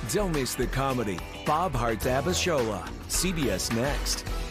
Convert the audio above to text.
Don't miss the comedy Bob Hartabashola. CBS Next.